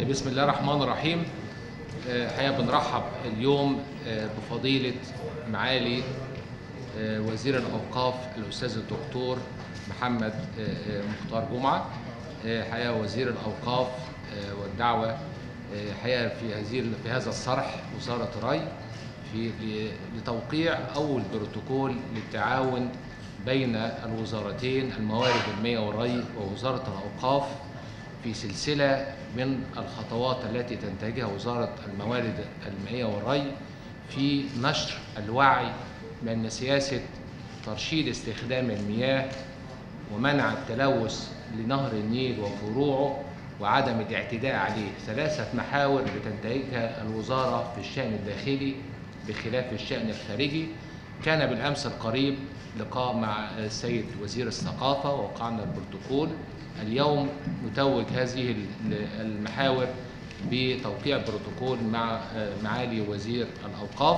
بسم الله الرحمن الرحيم. الحقيقة بنرحب اليوم بفضيلة معالي وزير الأوقاف الأستاذ الدكتور محمد مختار جمعة. الحقيقة وزير الأوقاف والدعوة الحقيقة في هذا الصرح وزارة الري لتوقيع أول بروتوكول للتعاون بين الوزارتين الموارد المائية والري ووزارة الأوقاف في سلسلة من الخطوات التي تنتهجها وزارة الموارد المائية والري في نشر الوعي بأن سياسة ترشيد استخدام المياه ومنع التلوث لنهر النيل وفروعه وعدم الاعتداء عليه ثلاثة محاور بتنتهجها الوزارة في الشأن الداخلي بخلاف الشأن الخارجي. كان بالأمس القريب لقاء مع السيد وزير الثقافة ووقعنا البروتوكول. اليوم نتوج هذه المحاور بتوقيع بروتوكول مع معالي وزير الأوقاف،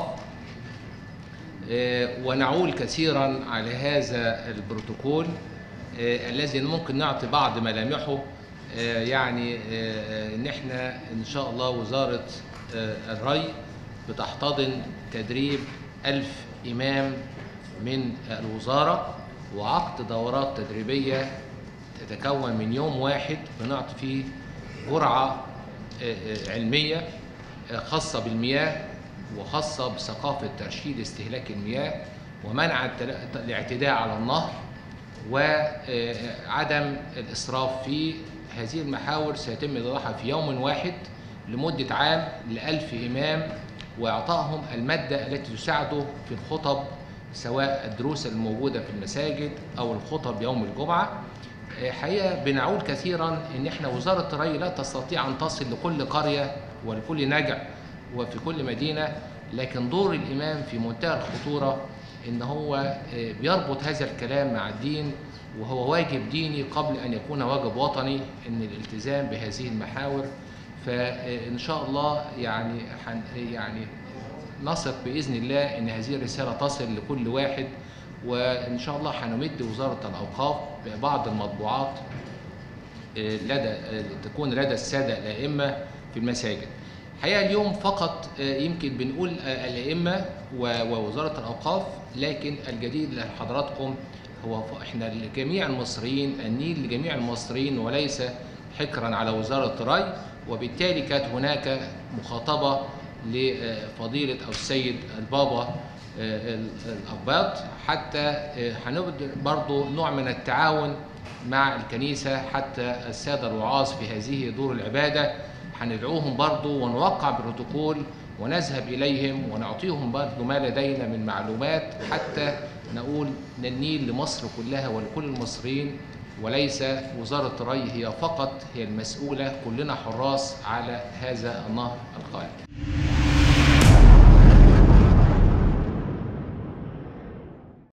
ونعول كثيرا على هذا البروتوكول الذي ممكن نعطي بعض ملامحه. يعني ان احنا ان شاء الله وزارة الري بتحتضن تدريب 1000 إمام من الوزارة وعقد دورات تدريبية تتكون من يوم واحد بنعطي فيه جرعة علمية خاصة بالمياه وخاصة بثقافة ترشيد استهلاك المياه ومنع الاعتداء على النهر وعدم الإسراف فيه. هذه المحاور سيتم إيضاحها في يوم واحد لمدة عام ل1000 إمام وإعطائهم المادة التي تساعده في الخطب سواء الدروس الموجودة في المساجد أو الخطب يوم الجمعة. حقيقة بنعول كثيرا إن إحنا وزارة الري لا تستطيع أن تصل لكل قرية ولكل نجع وفي كل مدينة، لكن دور الإمام في منتهى الخطورة إن هو بيربط هذا الكلام مع الدين، وهو واجب ديني قبل أن يكون واجب وطني إن الالتزام بهذه المحاور. فإن شاء الله يعني نثق بإذن الله إن هذه الرسالة تصل لكل واحد، وإن شاء الله هنمد وزارة الأوقاف ببعض المطبوعات تكون لدى السادة الأئمة في المساجد. الحقيقة اليوم فقط يمكن بنقول الأئمة ووزارة الأوقاف، لكن الجديد لحضراتكم هو إحنا لجميع المصريين، النيل لجميع المصريين وليس حكرا على وزارة الري. وبالتالي كانت هناك مخاطبة لفضيلة أو السيد البابا الأقباط حتى هنبدأ برضو نوع من التعاون مع الكنيسة حتى السادة الوعاظ في هذه دور العبادة هندعوهم برضو ونوقع بروتوكول ونذهب إليهم ونعطيهم برضو ما لدينا من معلومات حتى نقول إن النيل لمصر كلها ولكل المصريين وليس وزارة الري هي فقط هي المسؤولة، كلنا حراس على هذا النهر الخالد.